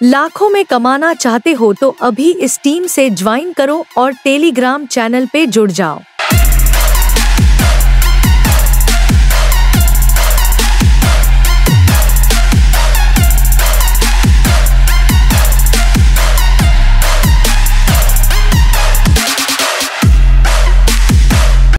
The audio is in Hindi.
लाखों में कमाना चाहते हो तो अभी इस टीम से ज्वाइन करो और टेलीग्राम चैनल पे जुड़ जाओ।